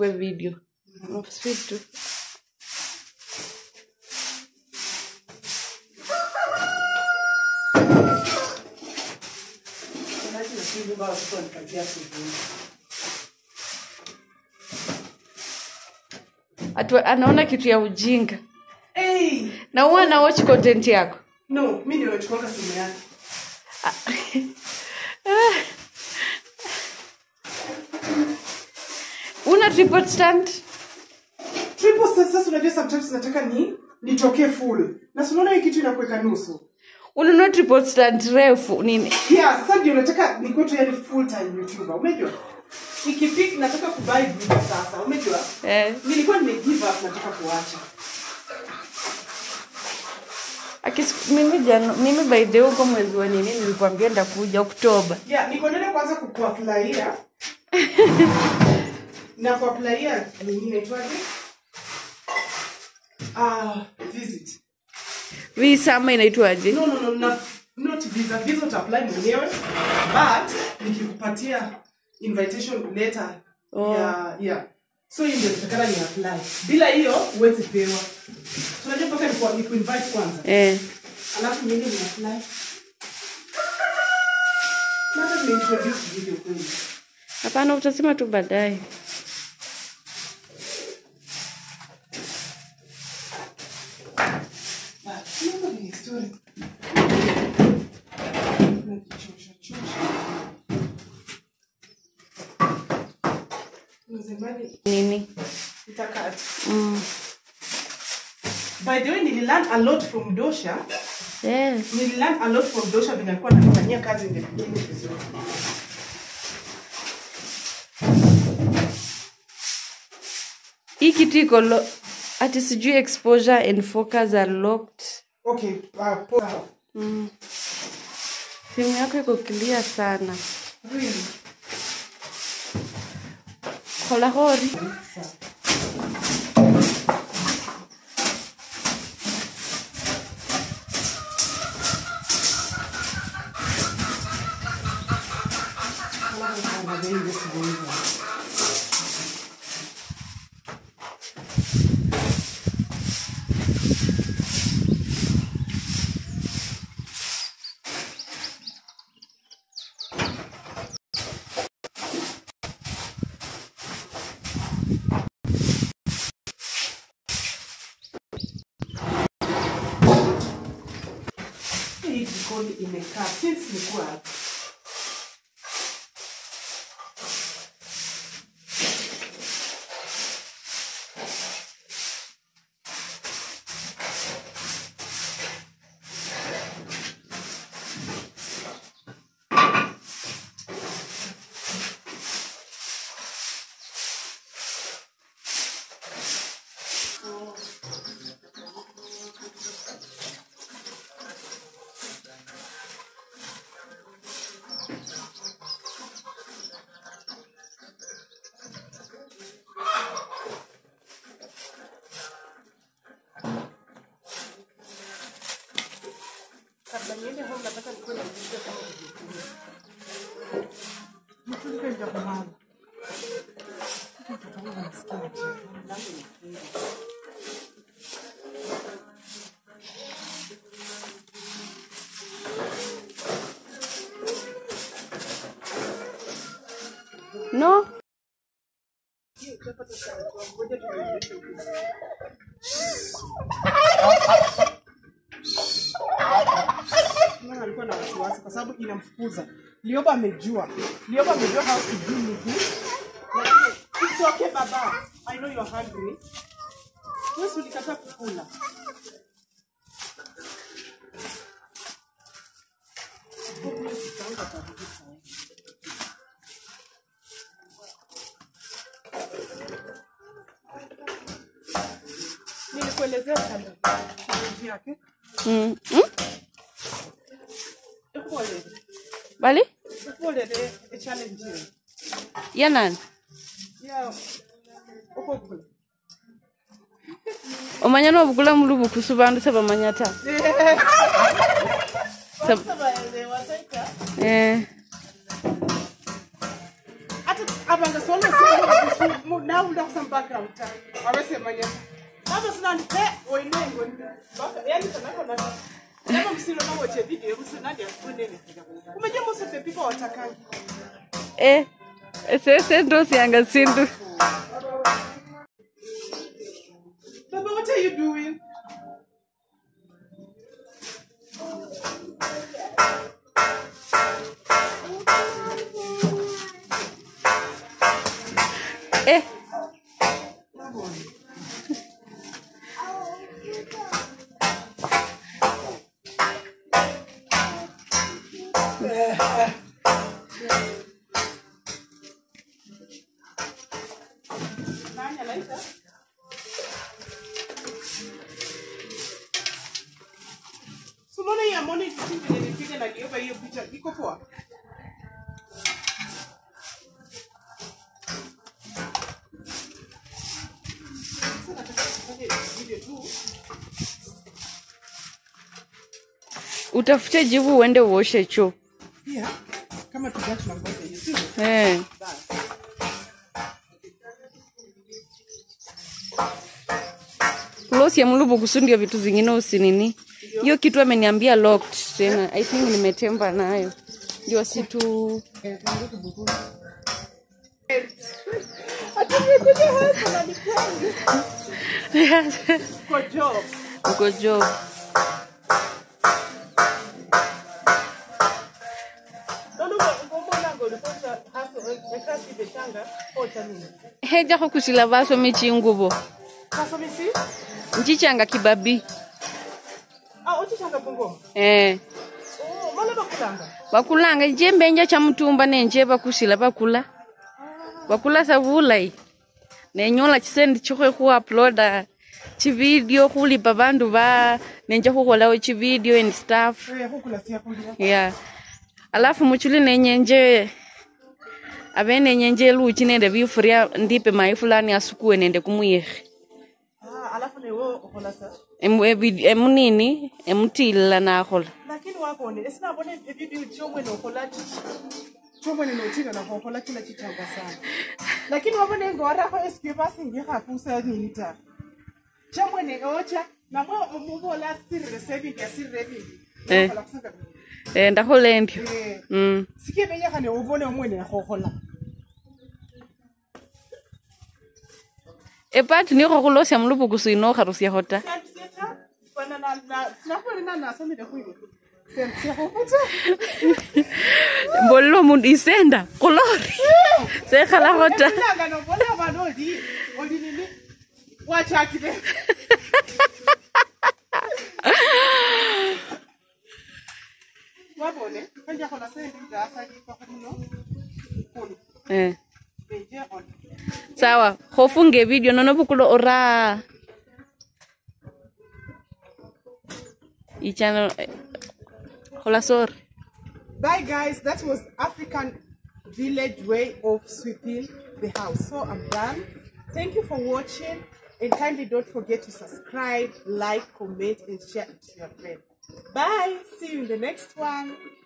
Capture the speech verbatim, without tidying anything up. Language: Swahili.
kwa video. Mm. Speed tu. Atu anaona kitu ya ujinga. Hey, na uwa na watch content yako? No, mimi ndio nachukua simu yake. Una tripod stand? Tripod stand sasa unajua sometimes nataka ni nitokee full. Na unaona hii kitu inakuweka nusu. Ununua tripod stand refu nini? Yeah, sasa ndio nataka nikuwe tu yani full time YouTuber. Umejua? Ikifika nataka kubuy video sasa. Umejua? Eh. Nilikuwa nime give up nataka kuacha. Akis mimi jana mimi by the way kwa mwezi wa nini nilikwambia ndakuja Oktoba. Yeah, niko nenda kwanza kukuapplyia. Na kuapplyia nini inaitwaje? Ah, visit. Visa ama inaitwaje? No no no, not not visa. Visa to apply mwenyewe. But nikikupatia invitation letter. Oh. Yeah, yeah. So hiyo ndio tutakana ni apply. Bila hiyo huwezi pewa. Tunajua mpaka ni kwa ni invite kwanza. Eh. Alafu nyingine ni apply. Nataka ni introduce video kwenu. Hapana, utasema tu baadaye. Nini? Itakati. Mm. By the way, nililearn a lot from Dosha. Yes. Nililearn a lot from Dosha when alikuwa anafanyia kazi in the beginning vizuri. Hii kitu iko lo ati sijui exposure and focus are locked. Okay, uh, poa. Mm. Simu yako iko clear sana. Really? Kola hori. Hii jikoni imekaa since nilikuwa hapa. Kabla niende home nataka nikuwe na video kama hivi. Mtu ndio kwa mama. Mtu kama anasikia kitu. No. Mama alikuwa na wasiwasi kwa sababu inamfukuza. Lioba amejua. Lioba amejua how to deal with it. It's okay baba. I know you're hungry. Wewe ulikataa kukula. Nilikuelezea sana challenge yake. Mm. Mm? Ekole. Bali? Ekole the challenge. Ya nani? Ya okokula. Omanyano obugula mulubu kusubandu saba manyata. Sab eh. Ata abanga solo solo now we have some background. I will say, my name. I was not there or in England. But I never seen a watch a video. Who's not there? Most of the people are attacking. Eh, it's a sentence younger sindu. Baba, what are you doing? Eh. So money ya money to nipige na geuka hiyo picha iko poa. Utafute jivu uende uoshe choo. Pia kama tugachi na ngoja hiyo sio? Eh. Close ya mlubu kusundia vitu zingine usinini. Hiyo kitu ameniambia locked tena. I think nimetemba nayo. Ndio situ Atumekuja hapa na nikwambia. Kwa job. Uko job. Heja kukusila baso michi ngubo. Baso michi? Nchichanga kibabi. Ah, uchichanga bungo? Eh. Oh, mala bakulanga? Bakulanga, jembe nja cha mtumba nenje bakusila bakula. Bakula savula hii. Nenyola chisendi chokwe ku uploada chi video kuli babandu ba nenje kukola chi video and stuff. Eh, kukula siya kulia. Yeah. Alafu muchuli nenyenje abene nyenje luchi nende bifuria ndipe mai fulani asukue nende kumuyehe. Ah, alafu ne wo okola sa? Emu emunini emutila na akola. Lakini wako ne esina bone video chomwe no okola chichi. Chomwe no tila na okola kila chichanga sana. Lakini wabone ngora ko esike basi ngiha fusa nini ta. Chomwe ne ocha na mwa mubola sirre sebi ya sirre bibi. Eh. Eh ndahola ndio. Mm. Sikie benya kane ubone omwene akhokola. E part ni go golosya mlupu kusino kharusia hota. Bana na na nakole na na so mide kuibo. Sentse khopota. Bollo mun isenda kolori. Se khala hota. Nanga no bola banodi. Odi nini? Wacha kide. Wabone, kanja kola sendi ndasa kwa kuno. Eh. Sawa, hofunge video nono bukulo ora. I channel hola sor. Bye guys, that was African village way of sweeping the house. So I'm done. Thank you for watching and kindly don't forget to subscribe, like, comment and share it to your friends. Bye. See you in the next one.